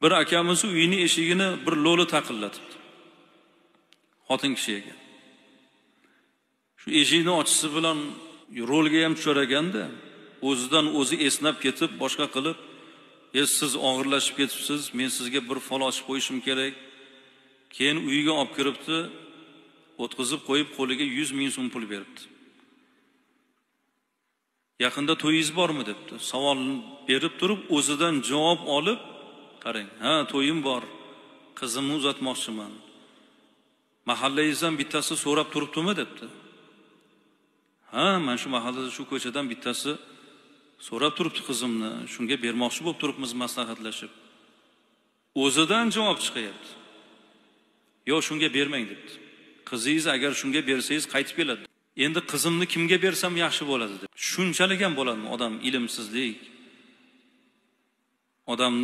Bir akamiz uyini eshigini bir lo'li taqillatibdi. Xotin kishi ekan. Shu eshikni ochisi bilan rolga ham tushar-ekanda, o'zidan o'zi esnab ketib, boshqa qilib, siz og'irlashib ketibsiz, men sizga bir fol ochib qo'yishim kerak. Keyin uyiga olib kiribdi, o'tkazib qo'yib, qo'liga 100 ming so'm pul beribdi. Yaqinda to'yingiz bormi debdi. Savolni berib turib, o'zidan javob olib, qarang, ha, to'yim bor. Qizimni uzatmoqchiman. Mahallangizdan bittasi so'rab turibdimi debdi. Ha, men shu mahallada shu ko'chadan bittasi so'rab turibdi qizimni. Shunga bermoqchi bo'lib turibmiz maslahatlashib. O'zidan javob chiqyapti. Yo, shunga bermang debdi. Qizingiz agar shunga bersangiz qaytib keladi. Endi qizimni kimga bersam yaxshi bo'ladi deb. Shunchalik ham bo'ladimi odam ilmsizlik? Odamni